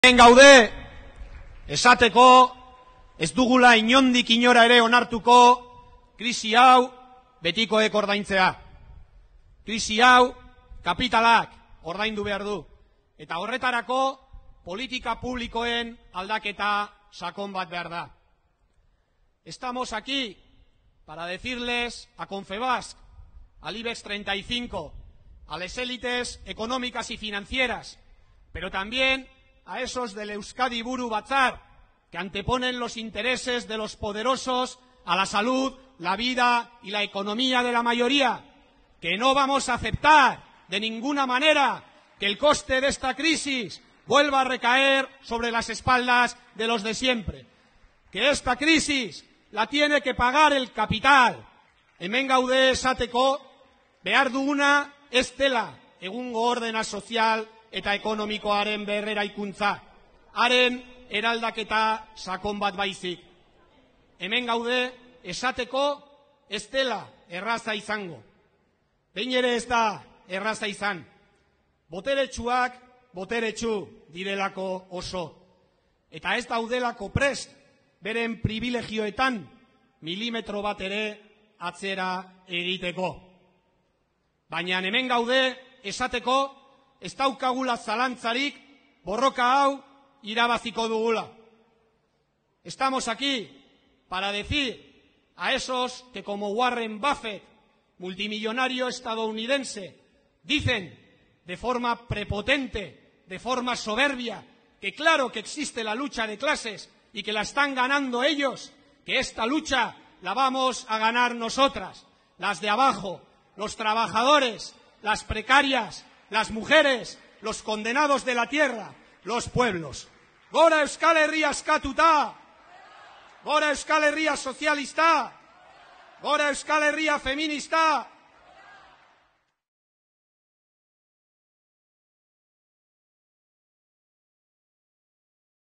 Gaude, esateko ez dugula inondik inora ere onartuko krisi hau betikoek ordaintzea. Krisi hau kapitalak ordaindu behar du. Eta horretarako politika publikoen aldaketa sakon bat behar da. Estamos aquí para decirles a Confebask, al IBEX 35, a las élites económicas y financieras, pero también a esos del Euskadi Buru Batzar, que anteponen los intereses de los poderosos a la salud, la vida y la economía de la mayoría, que no vamos a aceptar de ninguna manera que el coste de esta crisis vuelva a recaer sobre las espaldas de los de siempre, que esta crisis la tiene que pagar el capital. Hemen gaude esateko behar duguna ez dela egungo ordena sozial eta ekonomikoaren berreraikuntza, haren eraldaketa sakon bat baizik. Hemen gaude esateko ez dela erraza izango. Behin ere ez da erraza izan. Boteretsuak boteretsu direlako oso. Eta ez daudelako prest beren privilegioetan milimetro bat ere atzera egiteko. Baina hemen gaude esateko ez daukagula zalantzarik borroka hau irabaziko dugula. Estamos aquí para decir a esos que como Warren Buffett, multimillonario estadounidense, dicen de forma prepotente, de forma soberbia, que claro que existe la lucha de clases y que la están ganando ellos, que esta lucha la vamos a ganar nosotras, las de abajo, los trabajadores, las precarias, las mujeres, los condenados de la tierra, los pueblos. Gora Euskal Herria askatuta, gora Euskal Herria sozialista, gora Euskal Herria feminista,